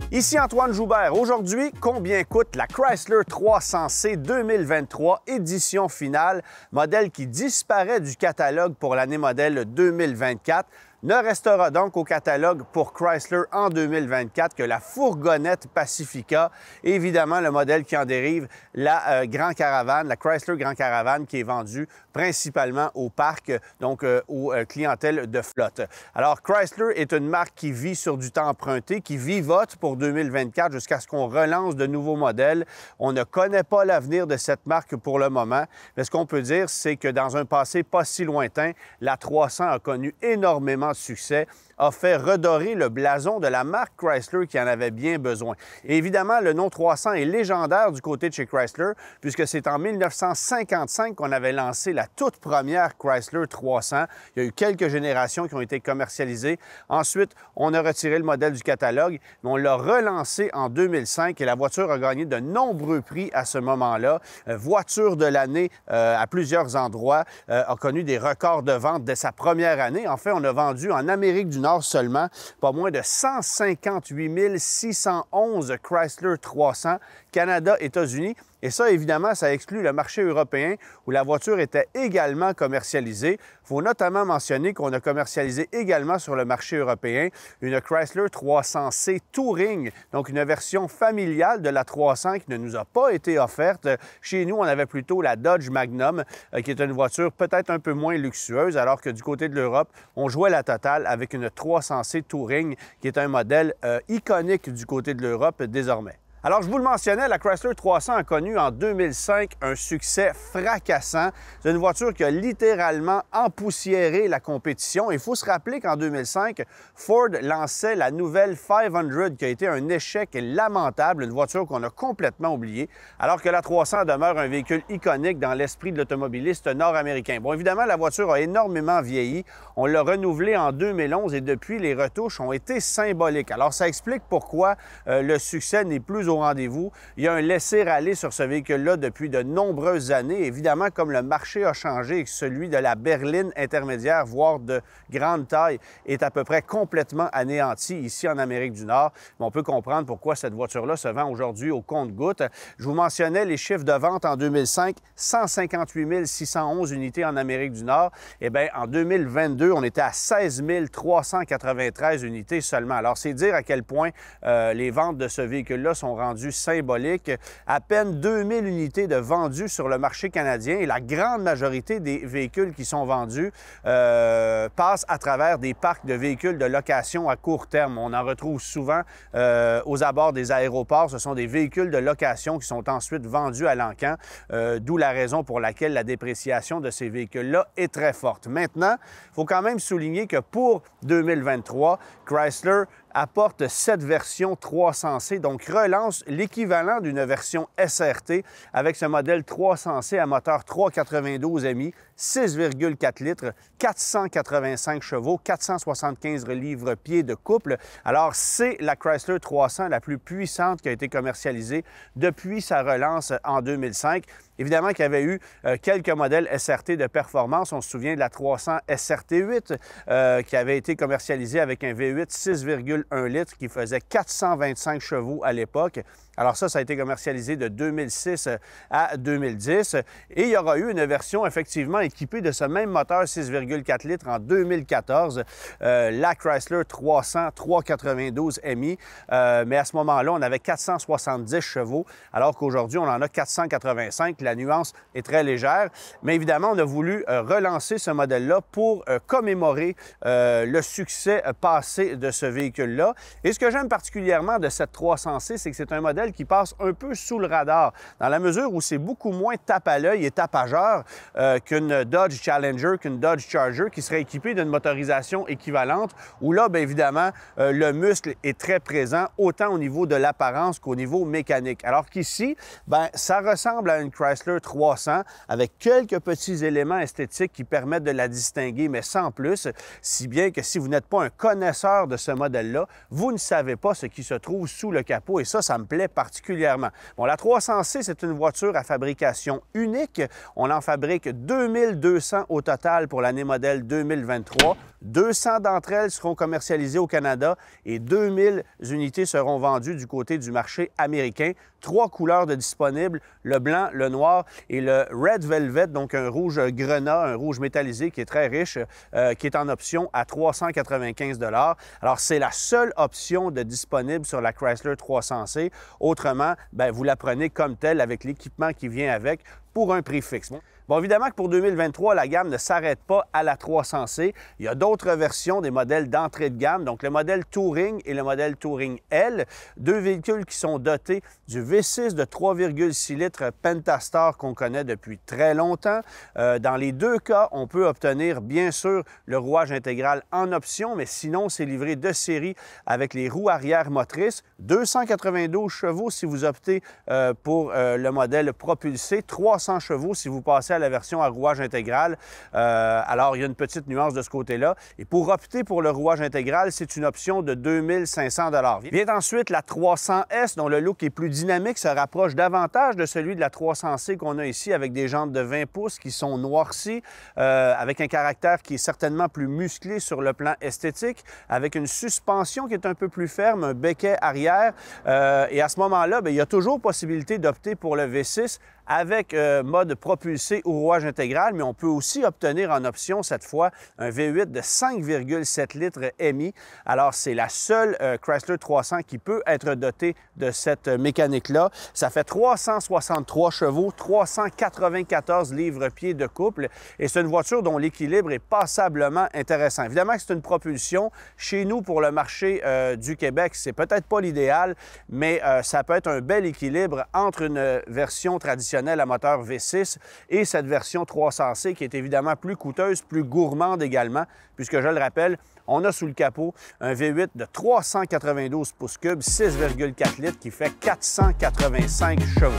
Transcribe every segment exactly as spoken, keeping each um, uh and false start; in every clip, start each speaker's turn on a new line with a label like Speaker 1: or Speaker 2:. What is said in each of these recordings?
Speaker 1: Ici Antoine Joubert. Aujourd'hui, combien coûte la Chrysler trois cents C deux mille vingt-trois, édition finale, modèle qui disparaît du catalogue pour l'année modèle deux mille vingt-quatre? Ne restera donc au catalogue pour Chrysler en deux mille vingt-quatre que la fourgonnette Pacifica et évidemment le modèle qui en dérive, la euh, Grand Caravan, la Chrysler Grand Caravan qui est vendue principalement au parc, donc euh, aux euh, clientèles de flotte. Alors Chrysler est une marque qui vit sur du temps emprunté, qui vivote pour deux mille vingt-quatre jusqu'à ce qu'on relance de nouveaux modèles. On ne connaît pas l'avenir de cette marque pour le moment, mais ce qu'on peut dire, c'est que dans un passé pas si lointain, la trois cents a connu énormément de succès, a fait redorer le blason de la marque Chrysler qui en avait bien besoin. Et évidemment, le nom trois cents est légendaire du côté de chez Chrysler, puisque c'est en mille neuf cent cinquante-cinq qu'on avait lancé la toute première Chrysler trois cents. Il y a eu quelques générations qui ont été commercialisées. Ensuite, on a retiré le modèle du catalogue, mais on l'a relancé en deux mille cinq et la voiture a gagné de nombreux prix à ce moment-là. Euh, voiture de l'année euh, à plusieurs endroits, euh, a connu des records de vente dès sa première année. En fait, on a vendu en Amérique du Nord seulement pas moins de cent cinquante-huit mille six cent onze Chrysler trois cents, Canada, États-Unis. Et ça, évidemment, ça exclut le marché européen où la voiture était également commercialisée. Il faut notamment mentionner qu'on a commercialisé également sur le marché européen une Chrysler trois cents C Touring, donc une version familiale de la trois cents qui ne nous a pas été offerte. Chez nous, on avait plutôt la Dodge Magnum, euh, qui est une voiture peut-être un peu moins luxueuse, alors que du côté de l'Europe, on jouait la totale avec une trois cents C Touring, qui est un modèle euh, iconique du côté de l'Europe désormais. Alors, je vous le mentionnais, la Chrysler trois cents a connu en deux mille cinq un succès fracassant. C'est une voiture qui a littéralement empoussiéré la compétition. Il faut se rappeler qu'en deux mille cinq, Ford lançait la nouvelle cinq cents qui a été un échec lamentable, une voiture qu'on a complètement oubliée, alors que la trois cents demeure un véhicule iconique dans l'esprit de l'automobiliste nord-américain. Bon, évidemment, la voiture a énormément vieilli. On l'a renouvelée en deux mille onze et depuis, les retouches ont été symboliques. Alors, ça explique pourquoi euh, le succès n'est plus au rendez-vous. Il y a un laisser-aller sur ce véhicule-là depuis de nombreuses années. Évidemment, comme le marché a changé et que celui de la berline intermédiaire, voire de grande taille, est à peu près complètement anéanti ici en Amérique du Nord, mais on peut comprendre pourquoi cette voiture-là se vend aujourd'hui au compte-gouttes. Je vous mentionnais les chiffres de vente en deux mille cinq, cent cinquante-huit mille six cent onze unités en Amérique du Nord. Eh bien, en deux mille vingt-deux, on était à seize mille trois cent quatre-vingt-treize unités seulement. Alors, c'est dire à quel point euh, les ventes de ce véhicule-là sont rendu symbolique. À peine deux mille unités de vendus sur le marché canadien et la grande majorité des véhicules qui sont vendus euh, passent à travers des parcs de véhicules de location à court terme. On en retrouve souvent euh, aux abords des aéroports. Ce sont des véhicules de location qui sont ensuite vendus à l'encan, euh, d'où la raison pour laquelle la dépréciation de ces véhicules-là est très forte. Maintenant, il faut quand même souligner que pour deux mille vingt-trois, Chrysler apporte cette version trois cents C, donc relance l'équivalent d'une version S R T avec ce modèle trois cents C à moteur trois cent quatre-vingt-douze M I, six virgule quatre litres, quatre cent quatre-vingt-cinq chevaux, quatre cent soixante-quinze livres-pieds de couple. Alors, c'est la Chrysler trois cents la plus puissante qui a été commercialisée depuis sa relance en deux mille cinq. Évidemment qu'il y avait eu euh, quelques modèles S R T de performance. On se souvient de la trois cents S R T huit euh, qui avait été commercialisée avec un V huit six virgule un litres qui faisait quatre cent vingt-cinq chevaux à l'époque. Alors ça, ça a été commercialisé de deux mille six à deux mille dix. Et il y aura eu une version effectivement équipée de ce même moteur six virgule quatre litres en deux mille quatorze, euh, la Chrysler trois cents trois cent quatre-vingt-douze M I. Euh, mais à ce moment-là, on avait quatre cent soixante-dix chevaux, alors qu'aujourd'hui, on en a quatre cent quatre-vingt-cinq. La nuance est très légère. Mais évidemment, on a voulu euh, relancer ce modèle-là pour euh, commémorer euh, le succès passé de ce véhicule-là. Et ce que j'aime particulièrement de cette trois cents C, c'est que c'est un modèle qui passe un peu sous le radar, dans la mesure où c'est beaucoup moins tape à l'œil et tapageur euh, qu'une Dodge Challenger, qu'une Dodge Charger, qui serait équipée d'une motorisation équivalente, où là, bien évidemment, euh, le muscle est très présent, autant au niveau de l'apparence qu'au niveau mécanique. Alors qu'ici, bien, ça ressemble à une Chrysler trois cents, avec quelques petits éléments esthétiques qui permettent de la distinguer, mais sans plus, si bien que si vous n'êtes pas un connaisseur de ce modèle-là, vous ne savez pas ce qui se trouve sous le capot, et ça, ça me plaît particulièrement. Bon, la trois cents C, c'est une voiture à fabrication unique. On en fabrique deux mille deux cents au total pour l'année modèle deux mille vingt-trois. deux cents d'entre elles seront commercialisées au Canada et deux mille unités seront vendues du côté du marché américain. Trois couleurs de disponibles, le blanc, le noir et le Red Velvet, donc un rouge grenat, un rouge métallisé qui est très riche, euh, qui est en option à trois cent quatre-vingt-quinze dollars. Alors, c'est la seule option de disponible sur la Chrysler trois cents C. Autrement, bien, vous la prenez comme telle avec l'équipement qui vient avec pour un prix fixe. Bon. Bon, évidemment que pour deux mille vingt-trois, la gamme ne s'arrête pas à la trois cents C. Il y a d'autres versions des modèles d'entrée de gamme, donc le modèle Touring et le modèle Touring L, deux véhicules qui sont dotés du V six de trois virgule six litres Pentastar qu'on connaît depuis très longtemps. Euh, dans les deux cas, on peut obtenir bien sûr le rouage intégral en option, mais sinon, c'est livré de série avec les roues arrière motrices, deux cent quatre-vingt-douze chevaux si vous optez euh, pour euh, le modèle propulsé, trois cents chevaux si vous passez à la version à rouage intégral. Euh, alors, il y a une petite nuance de ce côté-là. Et pour opter pour le rouage intégral, c'est une option de deux mille cinq cents dollars. Vient ensuite la trois cents S, dont le look est plus dynamique, se rapproche davantage de celui de la trois cents C qu'on a ici, avec des jantes de vingt pouces qui sont noircies, euh, avec un caractère qui est certainement plus musclé sur le plan esthétique, avec une suspension qui est un peu plus ferme, un becquet arrière. Euh, et à ce moment-là, bien, il y a toujours possibilité d'opter pour le V six avec euh, mode propulsé ou rouage intégral, mais on peut aussi obtenir en option, cette fois, un V huit de cinq virgule sept litres M I. Alors, c'est la seule euh, Chrysler trois cents qui peut être dotée de cette euh, mécanique-là. Ça fait trois cent soixante-trois chevaux, trois cent quatre-vingt-quatorze livres-pieds de couple, et c'est une voiture dont l'équilibre est passablement intéressant. Évidemment que c'est une propulsion. Chez nous, pour le marché euh, du Québec, c'est peut-être pas l'idéal, mais euh, ça peut être un bel équilibre entre une version traditionnelle à moteur V six et cette version trois cents C qui est évidemment plus coûteuse, plus gourmande également, puisque je le rappelle, on a sous le capot un V huit de trois cent quatre-vingt-douze pouces cubes, six virgule quatre litres, qui fait quatre cent quatre-vingt-cinq chevaux.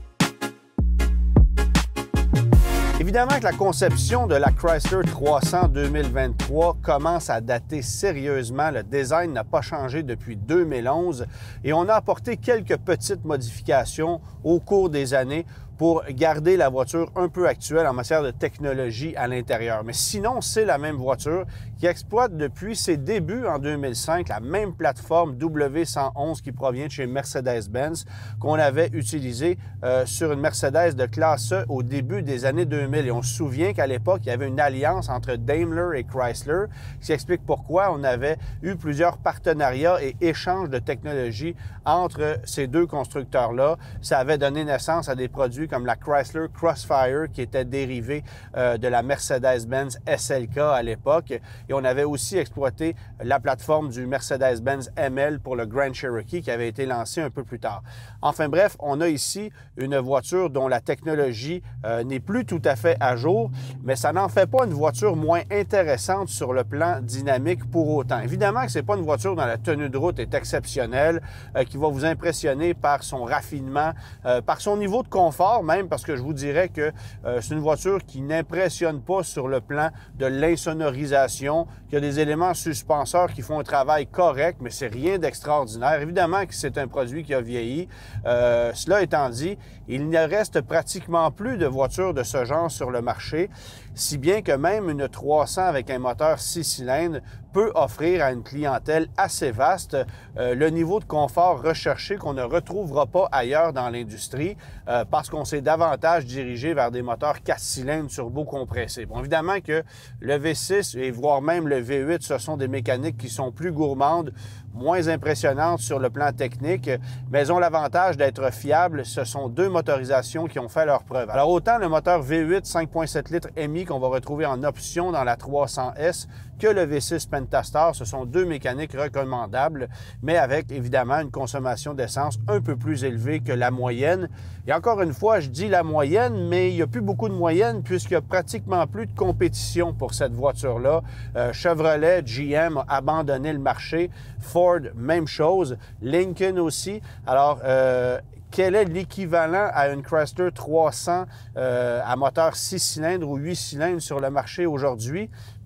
Speaker 1: Évidemment que la conception de la Chrysler trois cents deux mille vingt-trois commence à dater sérieusement. Le design n'a pas changé depuis deux mille onze et on a apporté quelques petites modifications au cours des années pour garder la voiture un peu actuelle en matière de technologie à l'intérieur. Mais sinon, c'est la même voiture qui exploite depuis ses débuts en deux mille cinq la même plateforme W cent onze qui provient de chez Mercedes-Benz qu'on avait utilisée euh, sur une Mercedes de classe E au début des années deux mille. Et on se souvient qu'à l'époque, il y avait une alliance entre Daimler et Chrysler, ce qui explique pourquoi on avait eu plusieurs partenariats et échanges de technologies entre ces deux constructeurs-là. Ça avait donné naissance à des produits comme la Chrysler Crossfire qui était dérivée euh, de la Mercedes-Benz S L K à l'époque. Et on avait aussi exploité la plateforme du Mercedes-Benz M L pour le Grand Cherokee qui avait été lancé un peu plus tard. Enfin bref, on a ici une voiture dont la technologie euh, n'est plus tout à fait à jour, mais ça n'en fait pas une voiture moins intéressante sur le plan dynamique pour autant. Évidemment que ce n'est pas une voiture dont la tenue de route est exceptionnelle, euh, qui va vous impressionner par son raffinement, euh, par son niveau de confort, même parce que je vous dirais que euh, c'est une voiture qui n'impressionne pas sur le plan de l'insonorisation, qu'il y a des éléments suspenseurs qui font un travail correct, mais c'est rien d'extraordinaire. Évidemment que c'est un produit qui a vieilli. Euh, cela étant dit, il ne reste pratiquement plus de voitures de ce genre sur le marché, si bien que même une trois cents avec un moteur six cylindres peut offrir à une clientèle assez vaste euh, le niveau de confort recherché qu'on ne retrouvera pas ailleurs dans l'industrie euh, parce qu'on s'est davantage dirigé vers des moteurs quatre cylindres turbo-compressés. Bon, évidemment que le V six et voire même le V huit, ce sont des mécaniques qui sont plus gourmandes, moins impressionnantes sur le plan technique, mais ont l'avantage d'être fiables. Ce sont deux motorisations qui ont fait leur preuve. Alors autant le moteur V huit cinq virgule sept litres M I qu'on va retrouver en option dans la trois cents S que le V six Pentastar, ce sont deux mécaniques recommandables, mais avec évidemment une consommation d'essence un peu plus élevée que la moyenne. Et encore une fois, je dis la moyenne, mais il n'y a plus beaucoup de moyenne puisqu'il n'y a pratiquement plus de compétition pour cette voiture-là. Euh, Chevrolet, G M a abandonné le marché. Ford, même chose. Lincoln aussi. Alors, euh, quel est l'équivalent à une Chrysler trois cents euh, à moteur six cylindres ou huit cylindres sur le marché aujourd'hui?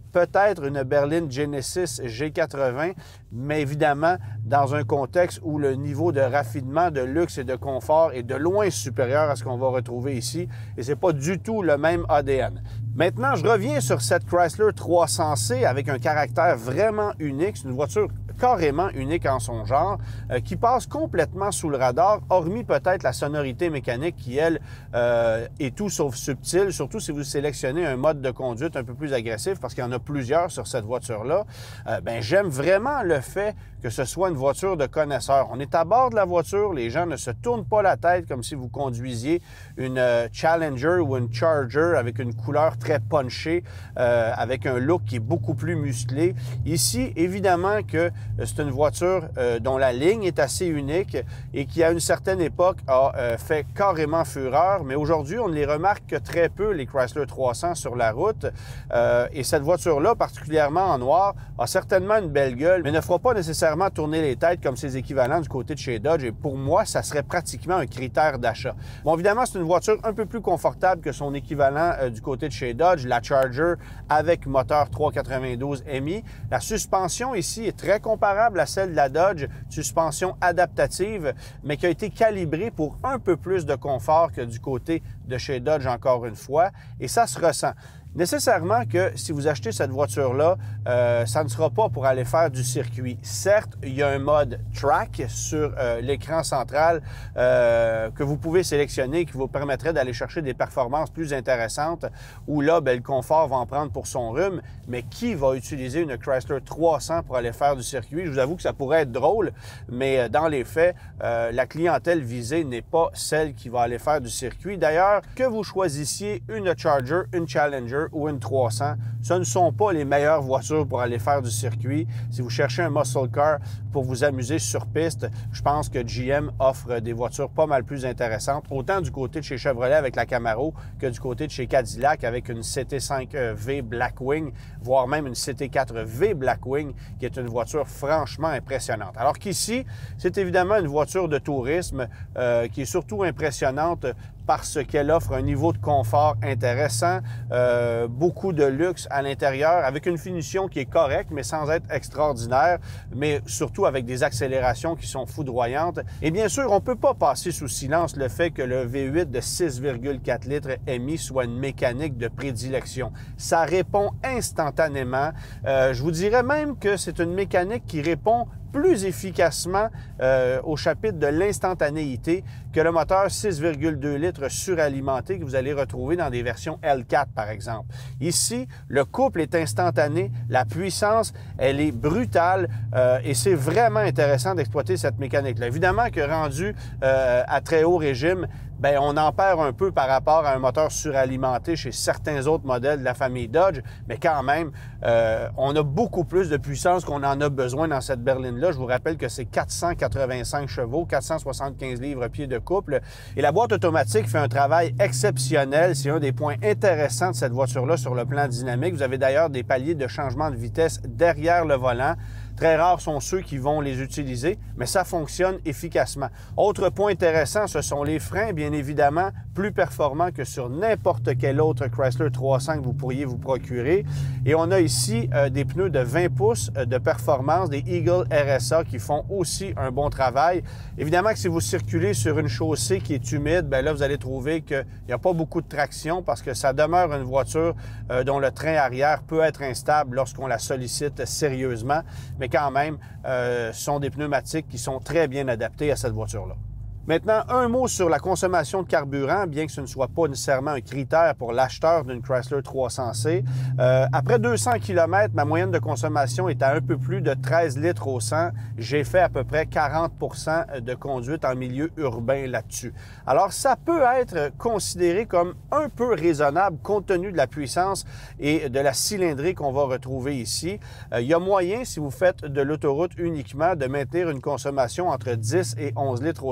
Speaker 1: peut-être une berline Genesis G quatre-vingts, mais évidemment dans un contexte où le niveau de raffinement, de luxe et de confort est de loin supérieur à ce qu'on va retrouver ici, et c'est pas du tout le même A D N. Maintenant, je reviens sur cette Chrysler trois cents C avec un caractère vraiment unique. C'est une voiture carrément unique en son genre, euh, qui passe complètement sous le radar, hormis peut-être la sonorité mécanique qui, elle, euh, est tout sauf subtile, surtout si vous sélectionnez un mode de conduite un peu plus agressif, parce qu'il y en a plusieurs sur cette voiture-là. Euh, ben, j'aime vraiment le fait que ce soit une voiture de connaisseur. On est à bord de la voiture, les gens ne se tournent pas la tête comme si vous conduisiez une euh, Challenger ou une Charger avec une couleur très punchée, euh, avec un look qui est beaucoup plus musclé. Ici, évidemment que c'est une voiture euh, dont la ligne est assez unique et qui, à une certaine époque, a euh, fait carrément fureur, mais aujourd'hui, on ne les remarque que très peu, les Chrysler trois cents sur la route. Euh, et cette voiture-là, particulièrement en noir, a certainement une belle gueule, mais ne fera pas nécessairement tourner les têtes comme ses équivalents du côté de chez Dodge. Et pour moi, ça serait pratiquement un critère d'achat. Bon, évidemment, c'est une voiture un peu plus confortable que son équivalent euh, du côté de chez Dodge, la Charger avec moteur trois cent quatre-vingt-douze M I. La suspension ici est très comparable à celle de la Dodge, suspension adaptative, mais qui a été calibrée pour un peu plus de confort que du côté de chez Dodge, encore une fois, et ça se ressent. Nécessairement que si vous achetez cette voiture-là, euh, ça ne sera pas pour aller faire du circuit. Certes, il y a un mode track sur euh, l'écran central euh, que vous pouvez sélectionner qui vous permettrait d'aller chercher des performances plus intéressantes où là, bien, le confort va en prendre pour son rhume. Mais qui va utiliser une Chrysler trois cents pour aller faire du circuit? Je vous avoue que ça pourrait être drôle, mais dans les faits, euh, la clientèle visée n'est pas celle qui va aller faire du circuit. D'ailleurs, que vous choisissiez une Charger, une Challenger ou une trois cents, ce ne sont pas les meilleures voitures pour aller faire du circuit. Si vous cherchez un muscle car pour vous amuser sur piste, je pense que G M offre des voitures pas mal plus intéressantes, autant du côté de chez Chevrolet avec la Camaro que du côté de chez Cadillac avec une C T cinq V Blackwing, voire même une C T quatre V Blackwing, qui est une voiture franchement impressionnante. Alors qu'ici, c'est évidemment une voiture de tourisme euh, qui est surtout impressionnante parce qu'elle offre un niveau de confort intéressant, euh, beaucoup de luxe à l'intérieur, avec une finition qui est correcte, mais sans être extraordinaire, mais surtout avec des accélérations qui sont foudroyantes. Et bien sûr, on ne peut pas passer sous silence le fait que le V huit de six virgule quatre litres M I soit une mécanique de prédilection. Ça répond instantanément. Euh, je vous dirais même que c'est une mécanique qui répond plus efficacement euh, au chapitre de l'instantanéité que le moteur six virgule deux litres suralimenté que vous allez retrouver dans des versions L quatre, par exemple. Ici, le couple est instantané, la puissance, elle est brutale euh, et c'est vraiment intéressant d'exploiter cette mécanique-là. Évidemment que rendu euh, à très haut régime, bien, on en perd un peu par rapport à un moteur suralimenté chez certains autres modèles de la famille Dodge, mais quand même, euh, on a beaucoup plus de puissance qu'on en a besoin dans cette berline-là. Je vous rappelle que c'est quatre cent quatre-vingt-cinq chevaux, quatre cent soixante-quinze livres-pieds de couple. Et la boîte automatique fait un travail exceptionnel. C'est un des points intéressants de cette voiture-là sur le plan dynamique. Vous avez d'ailleurs des paliers de changement de vitesse derrière le volant. Très rares sont ceux qui vont les utiliser, mais ça fonctionne efficacement. Autre point intéressant, ce sont les freins, bien évidemment, plus performants que sur n'importe quel autre Chrysler trois cents que vous pourriez vous procurer. Et on a ici euh, des pneus de vingt pouces de performance, des Eagle R S A qui font aussi un bon travail. Évidemment que si vous circulez sur une chaussée qui est humide, bien là, vous allez trouver qu'il n'y a pas beaucoup de traction parce que ça demeure une voiture euh, dont le train arrière peut être instable lorsqu'on la sollicite sérieusement. Mais quand même, euh, ce sont des pneumatiques qui sont très bien adaptés à cette voiture-là. Maintenant, un mot sur la consommation de carburant, bien que ce ne soit pas nécessairement un critère pour l'acheteur d'une Chrysler trois cents C. Euh, après deux cents kilomètres, ma moyenne de consommation est à un peu plus de treize litres au cent. J'ai fait à peu près quarante pour cent de conduite en milieu urbain là-dessus. Alors, ça peut être considéré comme un peu raisonnable compte tenu de la puissance et de la cylindrée qu'on va retrouver ici. Euh, il y a moyen, si vous faites de l'autoroute uniquement, de maintenir une consommation entre dix et onze litres au cent. Évidemment,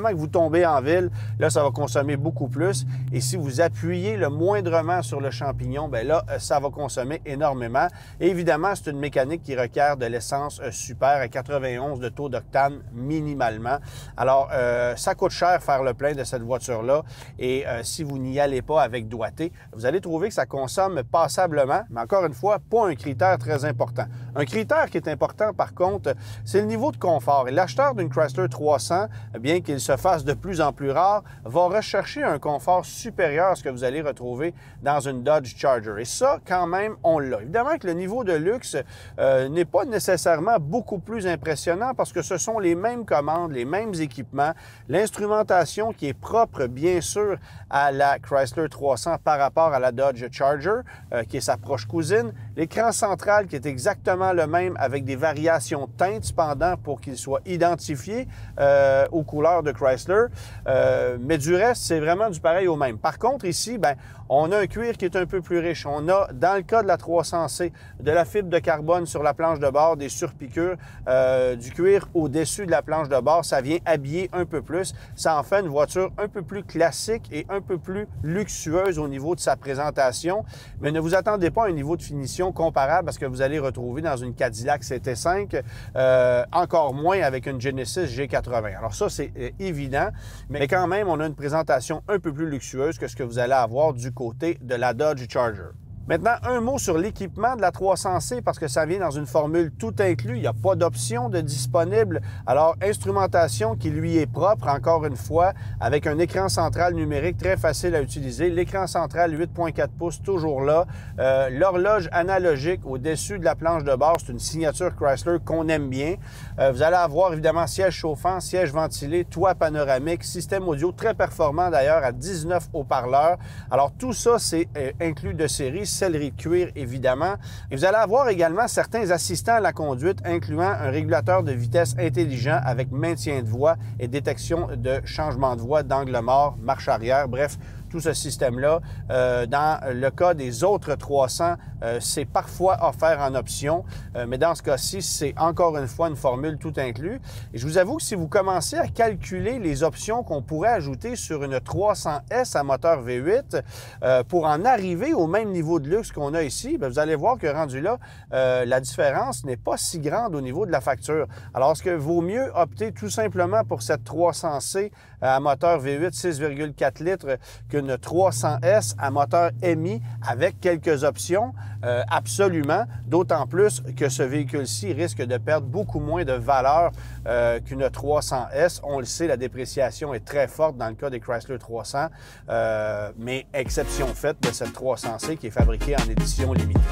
Speaker 1: que vous tombez en ville, là, ça va consommer beaucoup plus. Et si vous appuyez le moindrement sur le champignon, bien là, ça va consommer énormément. Et évidemment, c'est une mécanique qui requiert de l'essence super à quatre-vingt-onze de taux d'octane minimalement. Alors, euh, ça coûte cher faire le plein de cette voiture-là. Et euh, si vous n'y allez pas avec doigté, vous allez trouver que ça consomme passablement, mais encore une fois, pas un critère très important. Un critère qui est important, par contre, c'est le niveau de confort. Et l'acheteur d'une Chrysler trois cents, bien qu'il se fasse de plus en plus rare, va rechercher un confort supérieur à ce que vous allez retrouver dans une Dodge Charger. Et ça, quand même, on l'a. Évidemment que le niveau de luxe euh, n'est pas nécessairement beaucoup plus impressionnant parce que ce sont les mêmes commandes, les mêmes équipements, l'instrumentation qui est propre, bien sûr, à la Chrysler trois cents par rapport à la Dodge Charger, euh, qui est sa proche cousine, l'écran central qui est exactement le même avec des variations de teintes cependant pour qu'il soit identifié euh, aux couleurs de Chrysler, euh, mais du reste, c'est vraiment du pareil au même. Par contre, ici, ben, on a un cuir qui est un peu plus riche. On a, dans le cas de la trois cents C, de la fibre de carbone sur la planche de bord, des surpiqûres, euh, du cuir au-dessus de la planche de bord. Ça vient habiller un peu plus. Ça en fait une voiture un peu plus classique et un peu plus luxueuse au niveau de sa présentation. Mais ne vous attendez pas à un niveau de finition comparable à ce que vous allez retrouver dans une Cadillac C T cinq, euh, encore moins avec une Genesis G quatre-vingts. Alors ça, c'est euh, évident, mais quand même, on a une présentation un peu plus luxueuse que ce que vous allez avoir du côté de la Dodge Charger. Maintenant, un mot sur l'équipement de la trois cents C parce que ça vient dans une formule tout inclus. Il n'y a pas d'option de disponible. Alors, instrumentation qui lui est propre, encore une fois, avec un écran central numérique très facile à utiliser. L'écran central huit virgule quatre pouces, toujours là. Euh, L'horloge analogique au-dessus de la planche de bord, c'est une signature Chrysler qu'on aime bien. Euh, vous allez avoir évidemment siège chauffant, siège ventilé, toit panoramique, système audio très performant d'ailleurs à dix-neuf haut-parleurs. Alors, tout ça, c'est euh, inclus de série. Sellerie de cuir, évidemment. Et vous allez avoir également certains assistants à la conduite, incluant un régulateur de vitesse intelligent avec maintien de voie et détection de changement de voie, d'angle mort, marche arrière, bref, tout ce système-là. Euh, dans le cas des autres trois cents, euh, c'est parfois offert en option, euh, mais dans ce cas-ci, c'est encore une fois une formule tout inclus. Et je vous avoue que si vous commencez à calculer les options qu'on pourrait ajouter sur une trois cents S à moteur V huit euh, pour en arriver au même niveau de luxe qu'on a ici, bien, vous allez voir que rendu là, euh, la différence n'est pas si grande au niveau de la facture. Alors, est-ce que vaut mieux opter tout simplement pour cette trois cents C à moteur V huit six virgule quatre litres qu'une trois cents S à moteur M I avec quelques options? Euh, absolument, d'autant plus que ce véhicule-ci risque de perdre beaucoup moins de valeur euh, qu'une trois cents S. On le sait, la dépréciation est très forte dans le cas des Chrysler trois cents, euh, mais exception faite de cette trois cents C qui est fabriquée en édition limitée.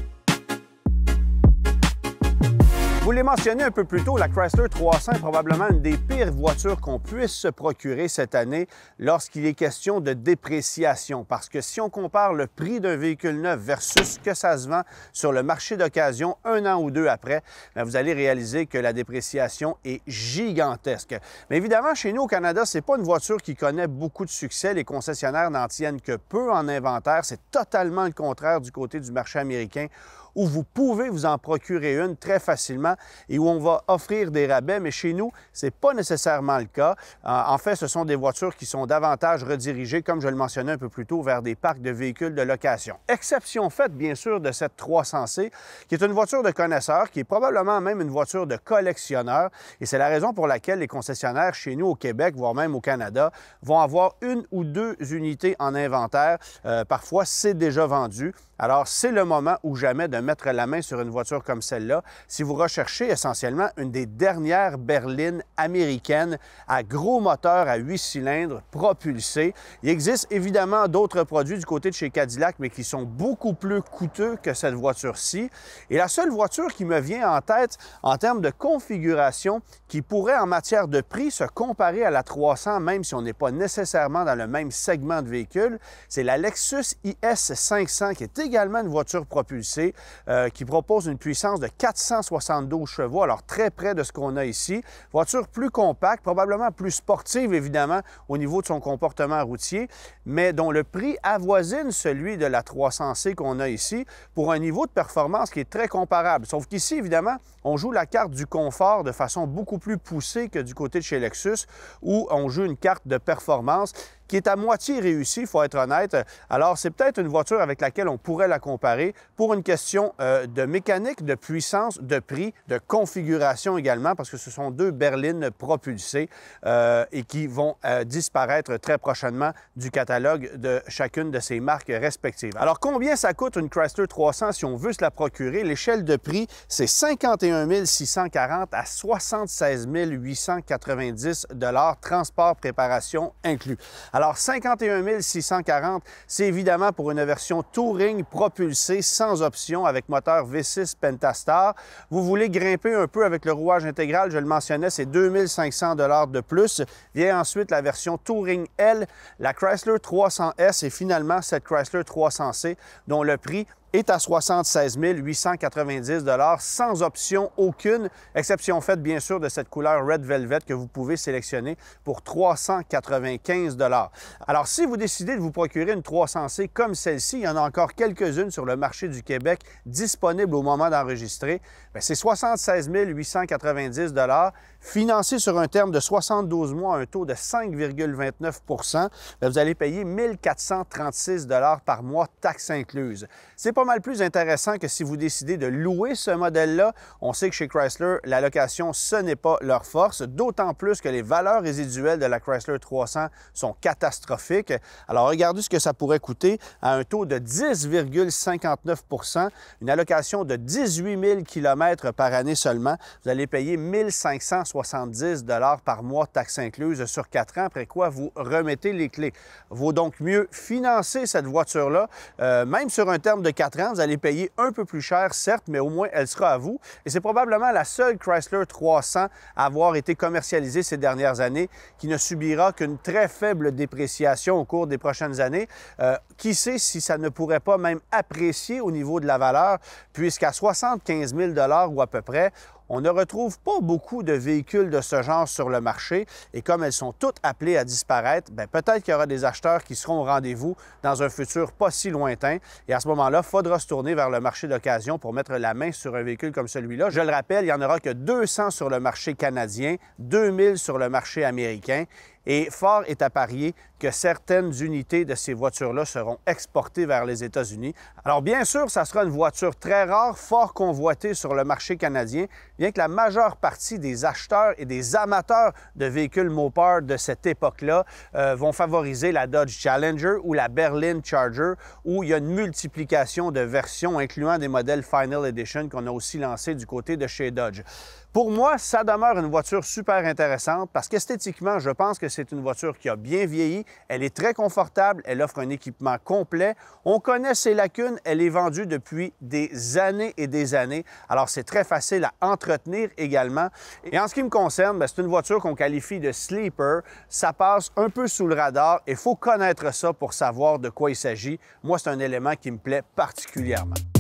Speaker 1: Je vous l'ai mentionné un peu plus tôt, la Chrysler trois cents est probablement une des pires voitures qu'on puisse se procurer cette année lorsqu'il est question de dépréciation. Parce que si on compare le prix d'un véhicule neuf versus ce que ça se vend sur le marché d'occasion un an ou deux après, bien, vous allez réaliser que la dépréciation est gigantesque. Mais évidemment, chez nous au Canada, ce n'est pas une voiture qui connaît beaucoup de succès. Les concessionnaires n'en tiennent que peu en inventaire. C'est totalement le contraire du côté du marché américain, où vous pouvez vous en procurer une très facilement et où on va offrir des rabais, mais chez nous, ce n'est pas nécessairement le cas. En fait, ce sont des voitures qui sont davantage redirigées, comme je le mentionnais un peu plus tôt, vers des parcs de véhicules de location. Exception faite, bien sûr, de cette trois cents C, qui est une voiture de connaisseur, qui est probablement même une voiture de collectionneur, et c'est la raison pour laquelle les concessionnaires chez nous au Québec, voire même au Canada, vont avoir une ou deux unités en inventaire. Euh, parfois, c'est déjà vendu. Alors, c'est le moment ou jamais de mettre la main sur une voiture comme celle-là si vous recherchez essentiellement une des dernières berlines américaines à gros moteur à huit cylindres propulsés. Il existe évidemment d'autres produits du côté de chez Cadillac, mais qui sont beaucoup plus coûteux que cette voiture-ci. Et la seule voiture qui me vient en tête en termes de configuration qui pourrait en matière de prix se comparer à la trois cents, même si on n'est pas nécessairement dans le même segment de véhicule, c'est la Lexus I S cinq cents qui est également une voiture propulsée euh, qui propose une puissance de quatre cent soixante-douze chevaux, alors très près de ce qu'on a ici. Voiture plus compacte, probablement plus sportive, évidemment, au niveau de son comportement routier, mais dont le prix avoisine celui de la trois cents C qu'on a ici pour un niveau de performance qui est très comparable. Sauf qu'ici, évidemment, on joue la carte du confort de façon beaucoup plus poussée que du côté de chez Lexus, où on joue une carte de performance qui est à moitié réussie, il faut être honnête. Alors, c'est peut-être une voiture avec laquelle on pourrait la comparer pour une question euh, de mécanique, de puissance, de prix, de configuration également, parce que ce sont deux berlines propulsées euh, et qui vont euh, disparaître très prochainement du catalogue de chacune de ces marques respectives. Alors, combien ça coûte une Chrysler trois cents si on veut se la procurer? L'échelle de prix, c'est cinquante et un mille six cent quarante à soixante-seize mille huit cent quatre-vingt-dix dollars, transport, préparation inclus. Alors, cinquante et un mille six cent quarante, c'est évidemment pour une version Touring propulsée sans option avec moteur V six Pentastar. Vous voulez grimper un peu avec le rouage intégral, je le mentionnais, c'est deux mille cinq cents dollars de plus. Vient ensuite la version Touring L, la Chrysler trois cents S et finalement cette Chrysler trois cents C dont le prix est à soixante-seize mille huit cent quatre-vingt-dix dollars sans option aucune, exception faite bien sûr de cette couleur Red Velvet que vous pouvez sélectionner pour trois cent quatre-vingt-quinze dollars. Alors, si vous décidez de vous procurer une trois cents C comme celle-ci, il y en a encore quelques-unes sur le marché du Québec disponibles au moment d'enregistrer, c'est soixante-seize mille huit cent quatre-vingt-dix dollars, financé sur un terme de soixante-douze mois à un taux de cinq virgule vingt-neuf pour cent, vous allez payer mille quatre cent trente-six dollars par mois, taxes incluses. C'est pas mal plus intéressant que si vous décidez de louer ce modèle-là. On sait que chez Chrysler, la location, ce n'est pas leur force, d'autant plus que les valeurs résiduelles de la Chrysler trois cents sont catastrophiques. Alors, regardez ce que ça pourrait coûter à un taux de dix virgule cinquante-neuf pour cent, une allocation de dix-huit mille kilomètres par année seulement. Vous allez payer mille cinq cent soixante-dix dollars par mois, taxes incluses sur quatre ans, après quoi vous remettez les clés. Vaut donc mieux financer cette voiture-là, euh, même sur un terme de quatre ans, vous allez payer un peu plus cher, certes, mais au moins elle sera à vous. Et c'est probablement la seule Chrysler trois cents à avoir été commercialisée ces dernières années qui ne subira qu'une très faible dépréciation au cours des prochaines années. Euh, qui sait si ça ne pourrait pas même apprécier au niveau de la valeur, puisqu'à soixante-quinze mille dollars ou à peu près, on ne retrouve pas beaucoup de véhicules de ce genre sur le marché et comme elles sont toutes appelées à disparaître, bien, peut-être qu'il y aura des acheteurs qui seront au rendez-vous dans un futur pas si lointain et à ce moment-là, il faudra se tourner vers le marché d'occasion pour mettre la main sur un véhicule comme celui-là. Je le rappelle, il n'y en aura que deux cents sur le marché canadien, deux mille sur le marché américain. Et fort est à parier que certaines unités de ces voitures-là seront exportées vers les États-Unis. Alors bien sûr, ça sera une voiture très rare, fort convoitée sur le marché canadien, bien que la majeure partie des acheteurs et des amateurs de véhicules Mopar de cette époque-là euh, vont favoriser la Dodge Challenger ou la Berlin Charger, où il y a une multiplication de versions, incluant des modèles Final Edition qu'on a aussi lancés du côté de chez Dodge. Pour moi, ça demeure une voiture super intéressante parce qu'esthétiquement, je pense que c'est une voiture qui a bien vieilli. Elle est très confortable, elle offre un équipement complet. On connaît ses lacunes, elle est vendue depuis des années et des années. Alors, c'est très facile à entretenir également. Et en ce qui me concerne, c'est une voiture qu'on qualifie de sleeper. Ça passe un peu sous le radar et il faut connaître ça pour savoir de quoi il s'agit. Moi, c'est un élément qui me plaît particulièrement.